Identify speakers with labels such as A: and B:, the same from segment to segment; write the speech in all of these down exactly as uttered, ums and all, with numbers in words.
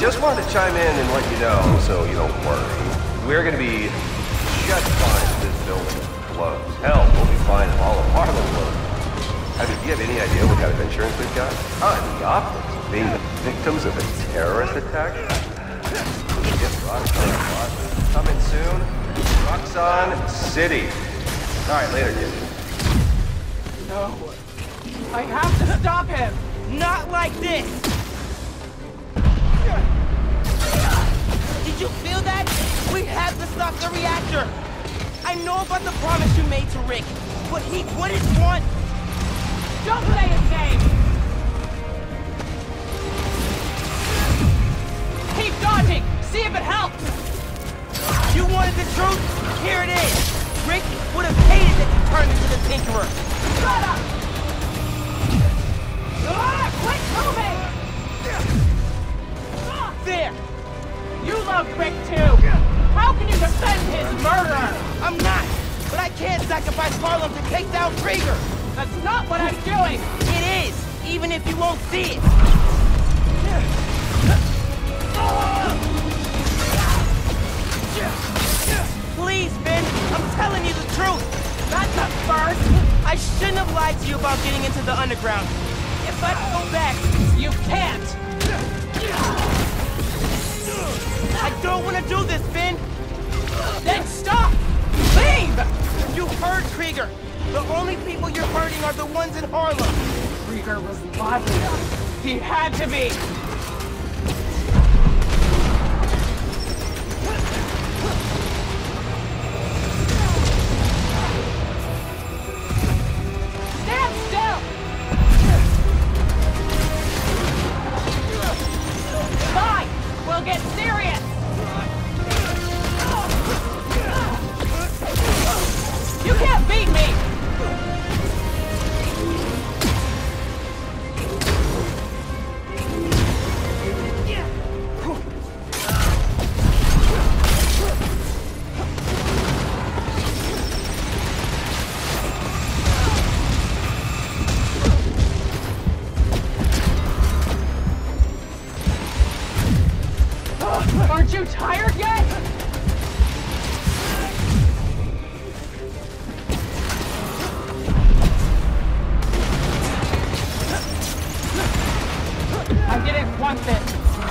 A: just wanted to chime in and let you know, so you don't worry. We're gonna be just fine if this building blows. Hell, we'll be fine if all of Harlem blows. I mean, do you have any idea what kind of insurance we've got? Ah, the optics of being the victims of a terrorist attack? Yes, Roxanne, coming soon. Roxanne City. All right, later, kid.
B: No. I have to stop him!
C: Not like this! Did you feel that? We have to stop the reactor! I know about the promise you made to Rick, but he wouldn't want...
B: Don't say his name! Keep dodging! See if it helps!
C: You wanted the truth? Here it is! Rick would have hated that you turned into the Tinkerer!
B: Shut up! Ah, quit moving!
C: There!
B: You love Rick too! How can you defend his murderer?
C: I'm not! But I can't sacrifice Harlem to take down Krieger!
B: That's not what I'm doing!
C: It is! Even if you won't see it! Please, Ben! I'm telling you the truth!
B: That's a first!
C: I shouldn't have lied to you about getting into the underground. If I go back...
B: You can't!
C: I don't want to do this, Ben!
B: Then stop! Leave!
C: You heard Krieger! The only people you're hurting are the ones in Harlem!
B: Krieger was lying. He had to be! Stand still! Fine! We'll get serious! You can't beat me! Aren't you tired yet? I didn't want this.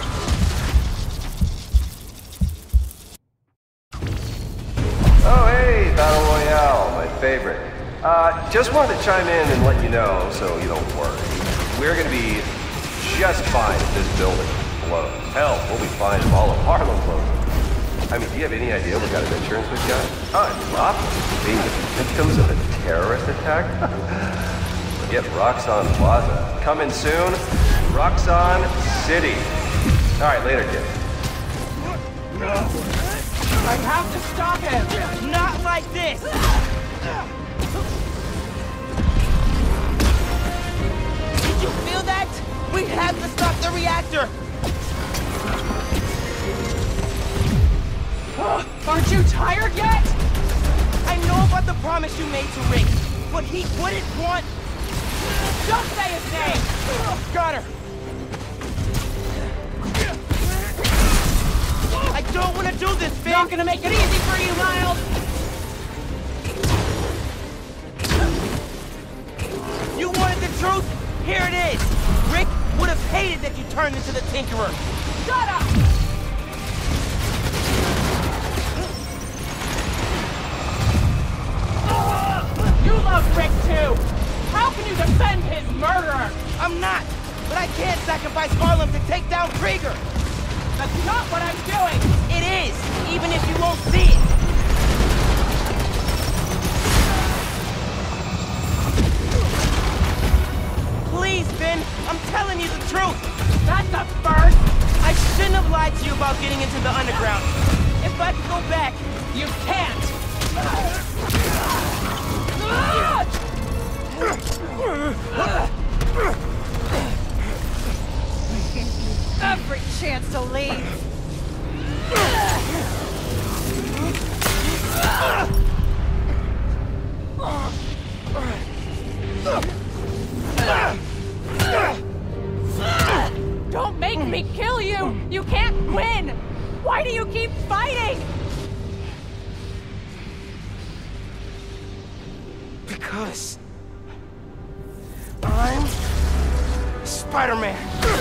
A: Oh, hey, Battle Royale, my favorite. Uh, just wanted to chime in and let you know, so you don't worry. We're gonna be just fine if this building blows. Hell, we'll be fine if all of Harlem blows. I mean, do you have any idea what kind of insurance we've got? Ah, the optics of being the victims of a terrorist attack? Forget Roxanne Plaza. Coming soon, Roxanne City. All right, later, kid.
B: I have to stop him!
C: Not like this! Did you feel that? We have to stop the reactor!
B: Aren't you tired yet?
C: I know about the promise you made to Rick, but he wouldn't want...
B: Don't say his name!
C: Got her! I don't want to do this, Finn!
B: Not gonna make it easy for you, Miles!
C: You wanted the truth? Here it is! Rick would have hated that you turned into the Tinkerer!
B: Shut up! You love Rick too! How can you defend his murderer?
C: I'm not! But I can't sacrifice Harlem to take down Krieger!
B: That's not what I'm doing!
C: It is! Even if you won't see it! Please, Ben! I'm telling you the truth!
B: That's a first!
C: I shouldn't have lied to you about getting into the underground. If I could go back...
B: You can't!
D: Every chance to leave.
B: Don't make me kill you! You can't
D: Why do you keep fighting?
C: Because I'm Spider-Man.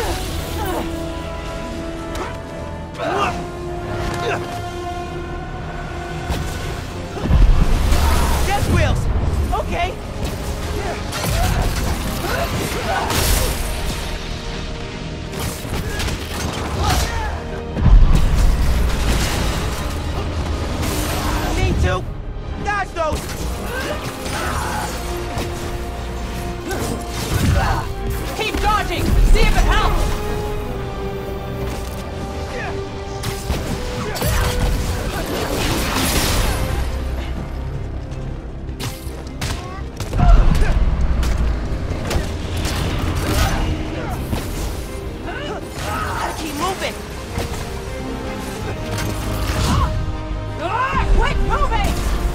C: Death wheels. Okay. Need to dodge those.
B: Keep dodging! See if it helps!
C: Gotta keep moving.
B: Ah, quit moving!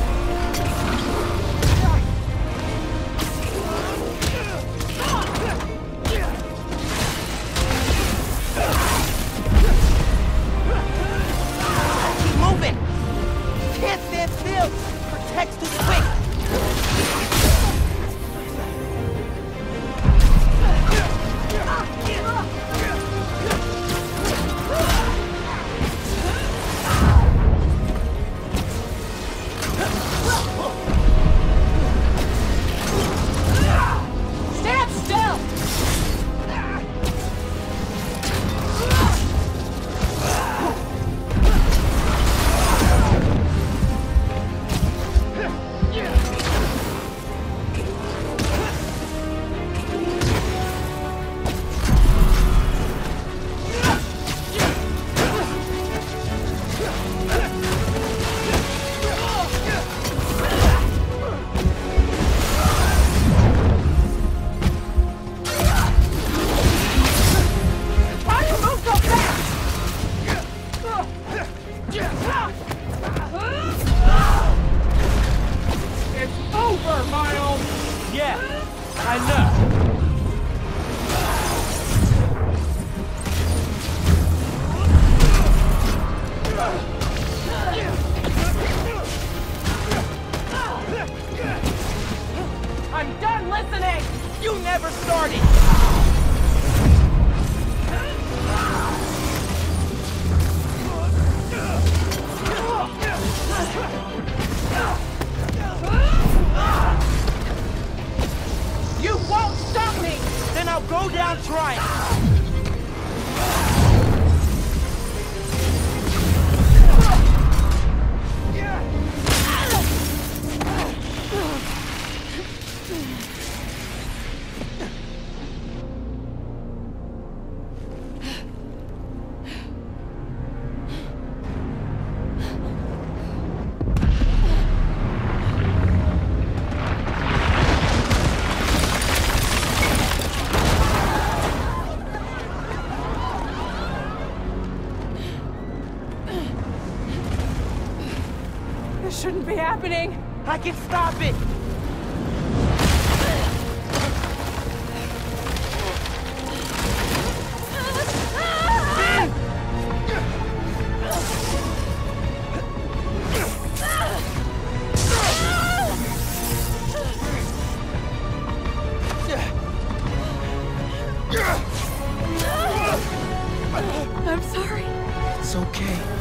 C: Keep moving. Can't stand still. Protect's too quick.
B: Stand still! Why do you move so fast? It's over, Miles!
C: Yeah, I know.
B: I'm done listening!
C: You never started.
B: You won't stop me!
C: Then I'll go down trying.
B: This shouldn't be happening!
C: I can stop it.
D: I'm sorry.
C: It's okay.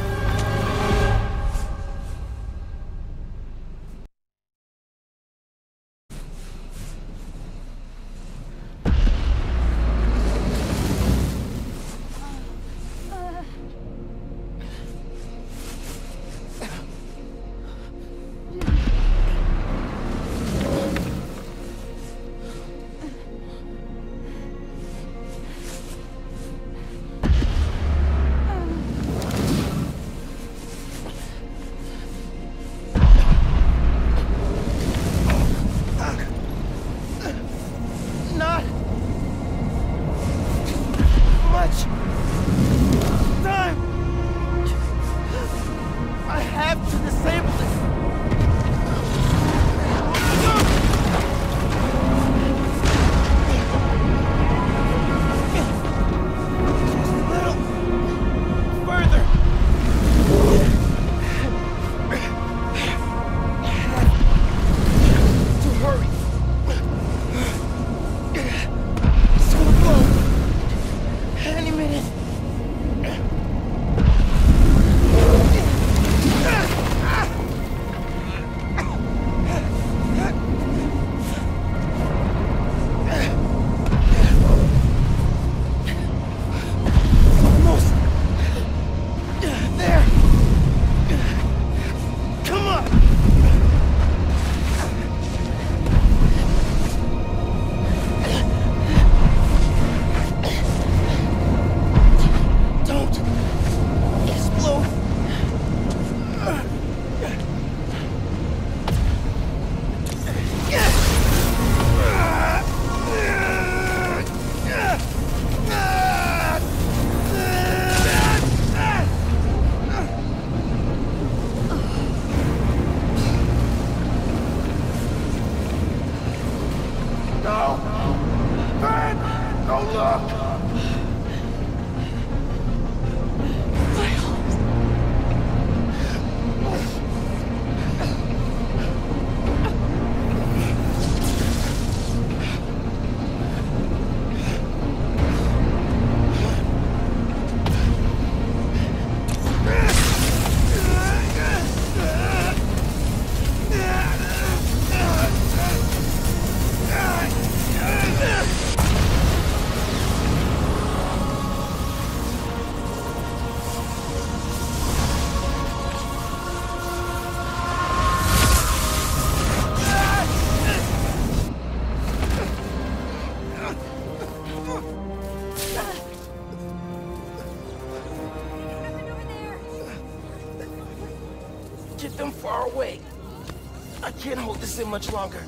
C: Get them far away. I can't hold this in much longer.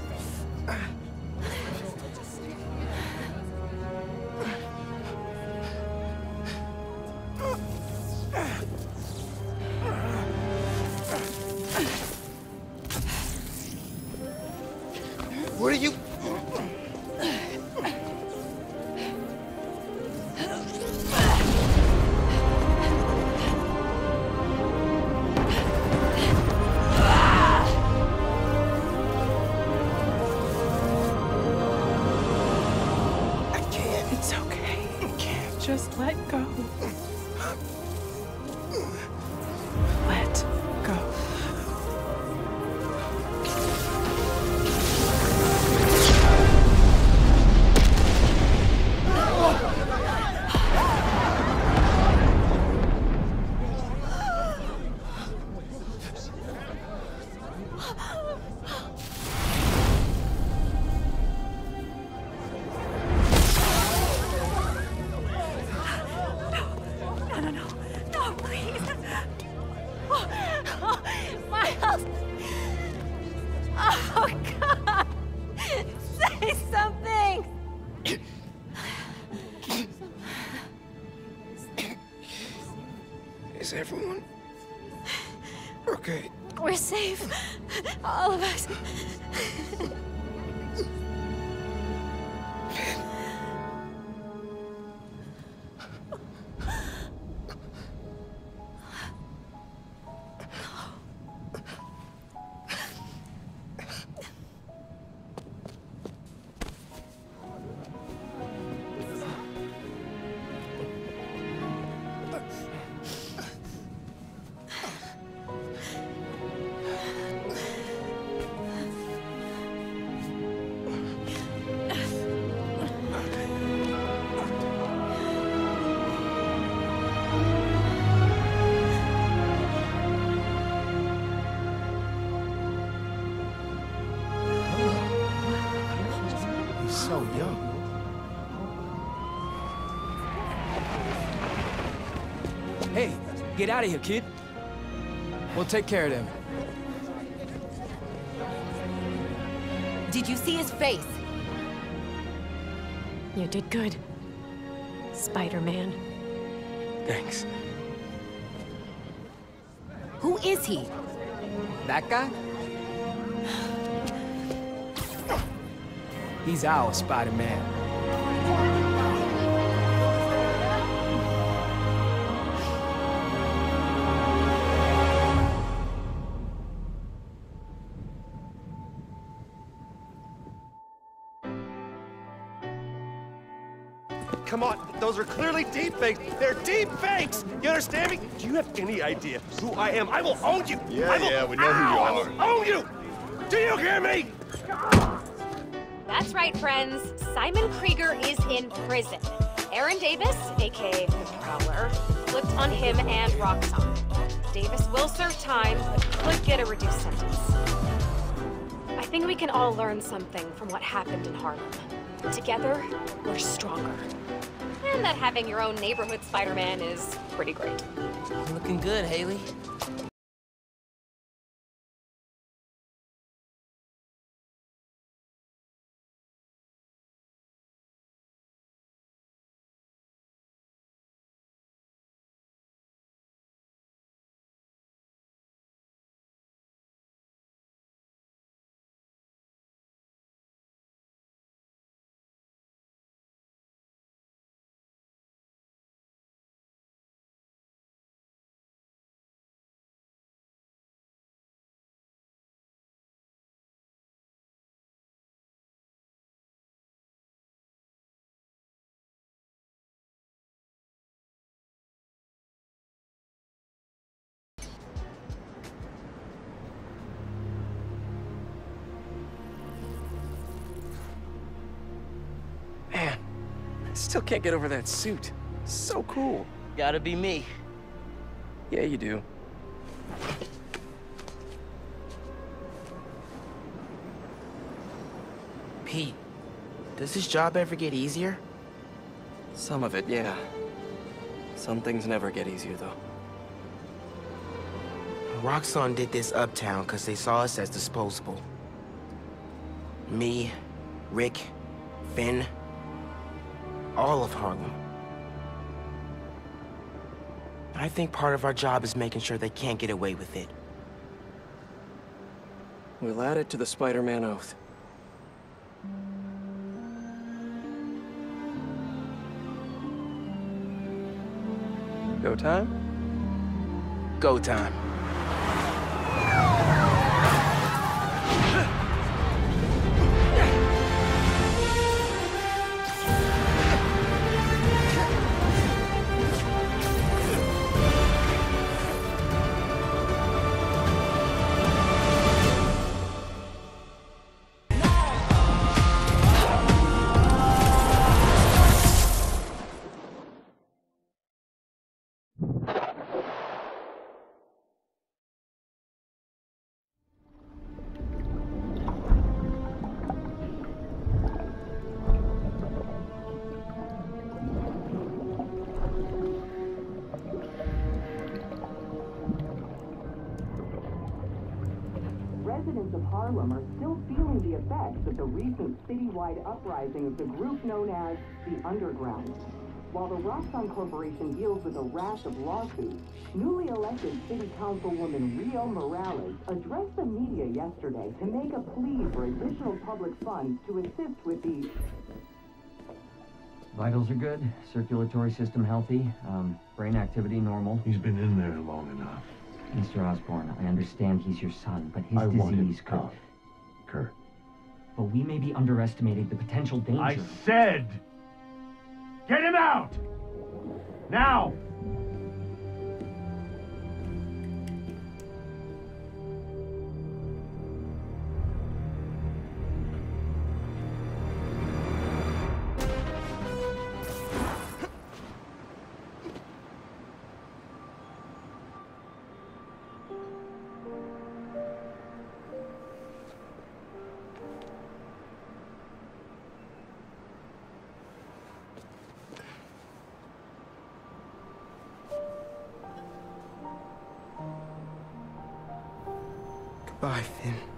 C: What are you...
B: It's okay. Just let go. Let go.
D: No, no, no. No, please. Oh, oh, Miles. Oh, God. Say something.
C: Is everyone... okay?
D: We're safe. All of us.
C: He's so young.
E: Hey, get out of here, kid. We'll take care of them.
F: Did you see his face?
D: You did good, Spider-Man.
E: Thanks.
F: Who is he?
E: That guy? He's our Spider-Man.
A: Come on, those are clearly deepfakes. They're deepfakes! You understand me? Do you have any idea who I am? I will own you!
G: Yeah,
A: I will,
G: yeah, we know who you
A: Ow!
G: are.
A: I will own you! Do you hear me?
H: That's right, friends. Simon Krieger is in prison. Aaron Davis, aka the Prowler, flipped on him and Roxxon. Davis will serve time, but could get a reduced sentence. I think we can all learn something from what happened in Harlem. Together, we're stronger. And that having your own neighborhood Spider-Man is pretty great.
C: Looking good, Haley.
E: Still can't get over that suit. So cool.
C: Gotta be me.
E: Yeah, you do.
C: Pete, does this job ever get easier?
E: Some of it, yeah. Some things never get easier, though.
C: Roxxon did this uptown because they saw us as disposable. Me, Rick, Finn, all of Harlem. I think part of our job is making sure they can't get away with it.
E: We'll add it to the Spider-Man oath. Go time?
C: Go time.
G: Residents of Harlem are still feeling the effects of the recent citywide uprising of the group known as the Underground. While the Roxxon Corporation deals with a rash of lawsuits, newly elected City Councilwoman Rio Morales addressed the media yesterday to make a plea for additional public funds to assist with the...
I: Vitals are good, circulatory system healthy, um, brain activity normal.
J: He's been in there long enough.
I: Mister Osborn, I understand he's your son, but his
J: I want him
I: disease could...
J: out. Kurt.
I: But we may be underestimating the potential danger.
J: I said, get him out! Now!
C: Goodbye, Finn.